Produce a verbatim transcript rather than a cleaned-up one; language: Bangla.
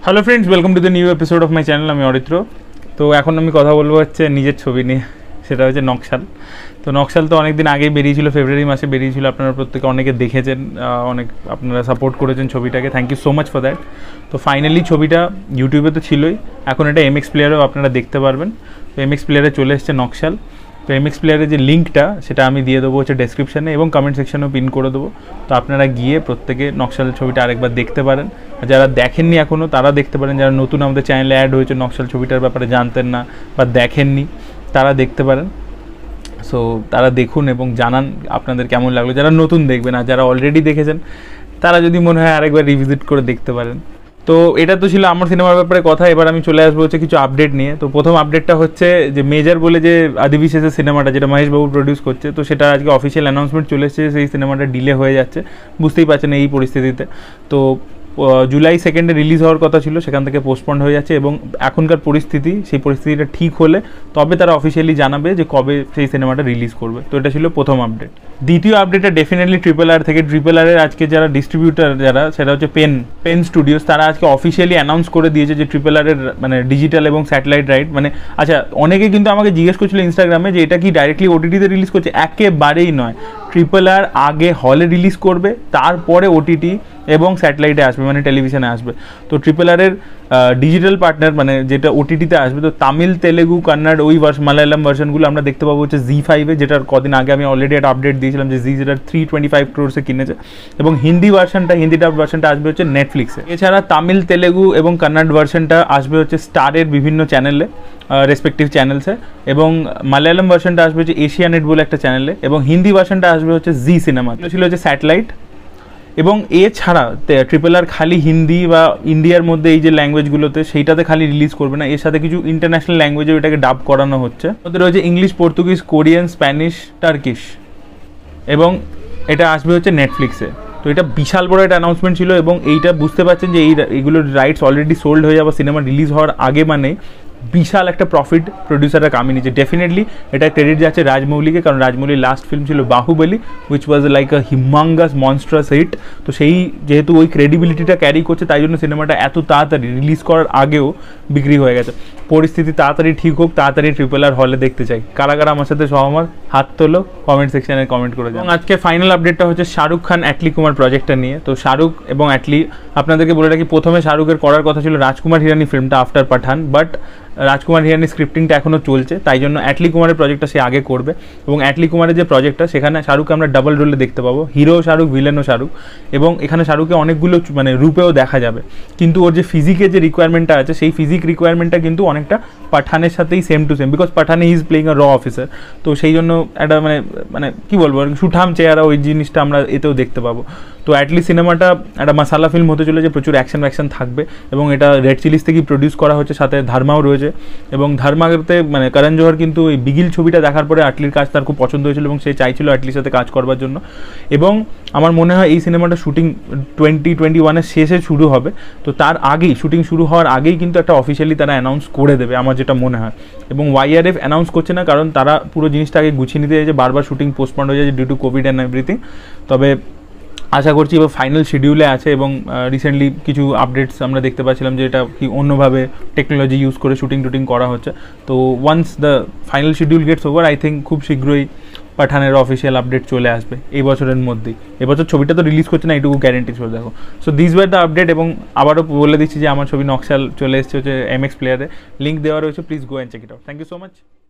Hello friends, welcome to the new episode of my channel. আমি অরিত্র। তো এখন আমি কথা বলবো হচ্ছে নিজের ছবি নিয়ে, সেটা হচ্ছে নকশাল। তো নকশাল তো অনেক দিন আগেই বেরিয়েছিল, ফেব্রুয়ারি মাসে বেরিয়েছিল। আপনারা প্রত্যেকে অনেকে দেখেছেন, অনেক আপনারা সাপোর্ট করেছেন ছবিটাকে, thank you so much for that. তো ফাইনালি ছবিটা ইউটিউবে তো ছিলই, এখন এটা এমএক্স প্লেয়ারেও আপনারা দেখতে পারবেন। তো এমএক্স প্লেয়ারে চলে এসছে নকশাল। তো এমএক্স প্লেয়ারের যে লিঙ্কটা সেটা আমি দিয়ে দেবো হচ্ছে ডেসক্রিপশানে এবং কমেন্ট সেকশনেও পিন করে দেবো। তো আপনারা গিয়ে প্রত্যেকে নকশাল ছবিটা আরেকবার দেখতে পারেন। যারা দেখেননি এখনও তারা দেখতে পারেন, যারা নতুন আমাদের চ্যানেলে অ্যাড হয়েছে, নকশাল ছবিটার ব্যাপারে জানতেন না বা দেখেননি, তারা দেখতে পারেন। সো তারা দেখুন এবং জানান আপনাদের কেমন লাগলো। যারা নতুন দেখবেন, আর যারা অলরেডি দেখেছেন তারা যদি মনে হয় আরেকবার রিভিজিট করে দেখতে পারেন। তো এটা তো ছিল আমার সিনেমার ব্যাপারে কথা। এবার আমি চলে আসবো হচ্ছে কিছু আপডেট নিয়ে। তো প্রথম আপডেটটা হচ্ছে যে মেজর বলে যে আদিবিশেষের সিনেমাটা, যেটা মহেশবাবু প্রডিউস করছে, তো সেটা আজকে অফিসিয়াল অ্যানাউন্সমেন্ট চলে এসেছে। সেই সিনেমাটা ডিলে হয়ে যাচ্ছে, বুঝতেই পারছেন এই পরিস্থিতিতে। তো জুলাই সেকেন্ডে রিলিজ হওয়ার কথা ছিল, সেখান থেকে পোস্টপন্ড হয়ে যাচ্ছে। এবং এখনকার পরিস্থিতি, সেই পরিস্থিতিটা ঠিক হলে তবে তারা অফিসিয়ালি জানাবে যে কবে সেই সিনেমাটা রিলিজ করবে। তো এটা ছিল প্রথম আপডেট। দ্বিতীয় আপডেটটা ডেফিনেটলি ট্রিপল আর থেকে। ট্রিপল আরের আজকে যারা ডিস্ট্রিবিউটার, যারা সেটা হচ্ছে পেন পেন স্টুডিওস, তারা আজকে অফিসিয়ালি অ্যানাউন্স করে দিয়েছে যে ট্রিপল আরের মানে ডিজিটাল এবং স্যাটেলাইট রাইট মানে আচ্ছা, অনেকে কিন্তু আমাকে জিজ্ঞেস করছিল ইনস্টাগ্রামে যে এটা কি ডাইরেক্টলি ওটিটিতে রিলিজ করছে। একেবারেই নয়, ট্রিপল আর আগে হলে রিলিজ করবে, তারপরে ওটিটি এবং স্যাটেলাইটে আসবে, মানে টেলিভিশনে আসবে। তো ট্রিপল আরের ডিজিটাল পার্টনার মানে যেটা ওটিটিতে আসবে, তো তামিল, তেলেগু, কন্নড়, ওই ভার্সন, মালায়ালাম ভার্সনগুলো আমরা দেখতে পাবো হচ্ছে জি ফাইভে, যেটার কদিন আগে আমি অলরেডি একটা আপডেট দিয়েছিলাম যে জি যেটা থ্রি টোয়েন্টি ফাইভ ক্রোর্সে কিনেছে। এবং হিন্দি ভার্সনটা, হিন্দি ডাব ভার্সনটা আসবে হচ্ছে নেটফ্লিক্সে। এছাড়া তামিল, তেলেগু এবং কন্নড় ভার্সনটা আসবে হচ্ছে স্টারের বিভিন্ন চ্যানেলে, রেসপেক্টিভ চ্যানেলসে। এবং মালায়ালাম ভার্সনটা আসবে হচ্ছে এশিয়ানেট বলে একটা চ্যানেলে। এবং হিন্দি ভার্সনটা আসবে হচ্ছে জি সিনেমা, ছিল হচ্ছে স্যাটেলাইট। এবং এছাড়া ট্রিপল আর খালি হিন্দি বা ইন্ডিয়ার মধ্যে এই যে ল্যাঙ্গুয়েজগুলোতে সেইটাতে খালি রিলিজ করবে না, এর সাথে কিছু ইন্টারন্যাশনাল ল্যাঙ্গুয়েজেও এটাকে ডাব করানো হচ্ছে। ওদের রয়েছে English, Portuguese, Korean, Spanish, Turkish. এবং এটা আসবে হচ্ছে নেটফ্লিক্সে। তো এটা বিশাল বড় একটা অ্যানাউন্সমেন্ট ছিল। এবং এইটা বুঝতে পারছেন যে এই এইগুলোর রাইটস অলরেডি সোল্ড হয়ে যাবে সিনেমা রিলিজ হওয়ার আগে, মানে বিশাল একটা প্রফিট প্রডিউসাররা কামিয়ে নিচ্ছে। ডেফিনেটলি এটা ক্রেডিট যাচ্ছে রাজমৌলিকে, কারণ রাজমৌলির লাস্ট ফিল্ম ছিল Baahubali, which was like a humongous monstrous hit. তো সেই যেহেতু ওই ক্রেডিবিলিটিটা ক্যারি করছে, তাই জন্য সিনেমাটা এত তাড়াতাড়ি রিলিজ করার আগেও বিক্রি হয়ে গেছে। পরিস্থিতি তাড়াতাড়ি ঠিক হোক, তাড়াতাড়ি ট্রিপল আর হলে দেখতে চাই। কারা কারা আমার সাথে সহমত হাত তোলো, কমেন্ট সেকশনে কমেন্ট করে যাও। এবং আজকে ফাইনাল আপডেটটা হচ্ছে শাহরুখ খান অ্যাটলি কুমার প্রজেক্টটা নিয়ে। তো শাহরুখ এবং অ্যাটলি, আপনাদেরকে বলে রাখি, প্রথমে শাহরুখের করার কথা ছিল রাজকুমার হিরানি ফিল্মটা আফটার পাঠান, বাট রাজকুমার হিরানি স্ক্রিপ্টিংটা এখনও চলছে, তাই জন্য অ্যাটলি কুমারের প্রজেক্টটা সে আগে করবে। এবং অ্যাটলি কুমারের যে প্রজেক্টটা, সেখানে শাহরুখ আমরা ডাবল রোলে দেখতে পাবো, হিরো শাহরুখ, ভিলেনও শাহরুখ। এবং এখানে শাহরুখকে অনেকগুলো মানে রূপেও দেখা যাবে, কিন্তু ওর যে ফিজিকের যে রিকোয়ারমেন্টটা আছে, সেই ফিজিক রিকোয়ারমেন্টটা কিন্তু অনেকটা পাঠানের সাথেই সেম টু সেম, বিকজ পাঠানে হি ইজ প্লেইং আ র অফিসার। তো সেই জন্য একটা মানে মানে কী বলবো, সুঠাম চেহারা, ওই জিনিসটা আমরা এতেও দেখতে পাবো। তো অ্যাটলি সিনেমাটা একটা মশালা ফিল্ম হতে চলেছে, প্রচুর অ্যাকশন অ্যাকশন থাকবে। এবং এটা রেড চিলিস থেকেই প্রডিউস করা হচ্ছে, সাথে ধর্মাও রয়েছে। এবং ধর্মাতে মানে করণ জোহর কিন্তু ওই বিগিল ছবিটা দেখার পরে আটলির কাজ তার খুব পছন্দ হয়েছিল এবং সে চাইছিল আটলির সাথে কাজ করবার জন্য। এবং আমার মনে হয় এই সিনেমাটা শুটিং টোয়েন্টি টোয়েন্টি ওয়ানের শেষে শুরু হবে। তো তার আগেই, শুটিং শুরু হওয়ার আগেই কিন্তু একটা অফিসিয়ালি তারা অ্যানাউন্স করে দেবে, আমার যেটা মনে হয়। এবং ওয়াইআরএফ অ্যানাউন্স করছে না, কারণ তারা পুরো জিনিসটা আগে গুছিয়ে নিতে চাইছে, বারবার শুটিং পোস্টপন্ড হয়ে যাচ্ছে due to COVID and everything. তবে আশা করছি এবার ফাইনাল শিডিউলে আছে। এবং রিসেন্টলি কিছু আপডেটস আমরা দেখতে পাচ্ছিলাম যে এটা কি অন্যভাবে টেকনোলজি ইউজ করে শুটিং টুটিং করা হচ্ছে। তো once the final schedule gets over, I think খুব শীঘ্রই পাঠানের অফিসিয়াল আপডেট চলে আসবে এই বছরের মধ্যেই। এবছর ছবিটা তো রিলিজ করছে না, এইটুকু গ্যারেন্টি চলে দেখো। So this was the update. এবং আবারও বলে দিচ্ছি যে আমার ছবি নকশাল চলে এসেছে হচ্ছে এমএক্স প্লেয়ারে, লিঙ্ক দেওয়া রয়েছে, please go and check it out. Thank you so much.